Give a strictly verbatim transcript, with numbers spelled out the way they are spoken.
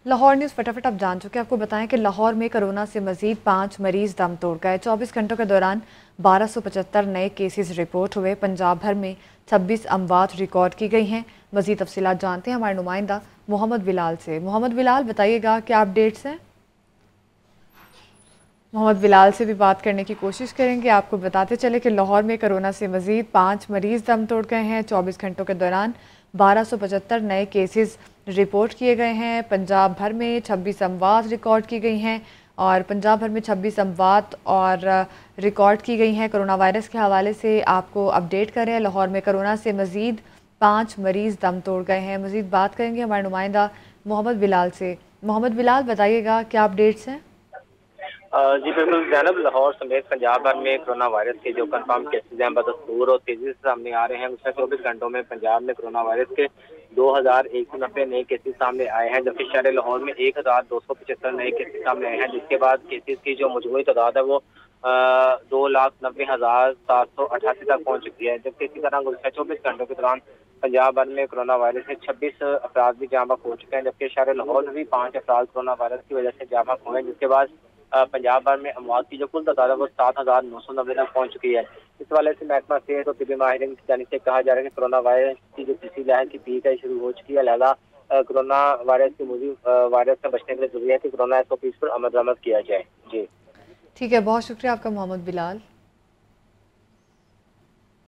Lahore news फटाफट आप जान चुके हैं। आपको बताएं कि लाहौर में कोरोना से मजीद पाँच मरीज दम तोड़ गए। चौबीस घंटों के दौरान बारह सौ पचहत्तर नए केसेस रिपोर्ट हुए। पंजाब भर में छब्बीस अमवात रिकॉर्ड की गई हैं। मजीद तफसीलात जानते हैं हमारे नुमाइंदा मोहम्मद बिलाल से। मोहम्मद बिलाल, बताइएगा क्या अपडेट्स हैं। मोहम्मद बिलाल से भी बात करने की कोशिश करेंगे। आपको बताते चले कि लाहौर में कोरोना से मजीद पाँच मरीज दम तोड़ गए हैं। चौबीस घंटों के दौरान बारह सौ पचहत्तर नए केसेस रिपोर्ट किए गए हैं। पंजाब भर में छब्बीस अमवात रिकॉर्ड की गई हैं और पंजाब भर में छब्बीस अमवात और रिकॉर्ड की गई हैं। कोरोना वायरस के हवाले से आपको अपडेट करें, लाहौर में कोरोना से मजीद पाँच मरीज दम तोड़ गए हैं। मजीद बात करेंगे हमारे नुमाइंदा मोहम्मद बिलाल से। मोहम्मद बिलाल, बताइएगा क्या अपडेट्स हैं। जी बिल्कुल जैनब, लाहौर समेत पंजाब भर में कोरोना वायरस के जो कंफर्म केसेज हैं बदस्तूर और तेजी से सामने आ रहे हैं। पिछले चौबीस घंटों में पंजाब में कोरोना वायरस के दो हजार एक सौ नब्बे नए केसेज सामने आए हैं, जबकि शहर लाहौर में एक हजार दो सौ पचहत्तर नए केसेज सामने आए हैं, जिसके बाद केसेज की जो मजमूई तादाद है वो दो लाख नब्बे हजार सात सौ अठासी तक पहुंच चुकी है। जबकि इसी तरह गुज़श्ता चौबीस घंटों के दौरान पंजाब भर में कोरोना वायरस से छब्बीस अफराद भी जाँ बहक हो चुके हैं, जबकि शहर लाहौर में भी पाँच अफराद कोरोना वायरस की वजह से जाँ बहक हुए हैं, जिसके बाद पंजाब भर में अमवात की जो कुल तादाद है वो सात हजार नौ सौ नब्बे तक पहुंच चुकी है। इस वाले से महकमा सेहत और तिबी माहिरीन की जानिब से कहा जा रहा है कि कोरोना वायरस की जो तीसरी लहर की पीक है शुरू हो चुकी है। लिहाजा कोरोना वायरस की मुझे वायरस से बचने के लिए जरूरी है कि कोरोना एस ओ पी पर अमल दरामद किया जाए। जी ठीक है, बहुत शुक्रिया आपका मोहम्मद बिलाल।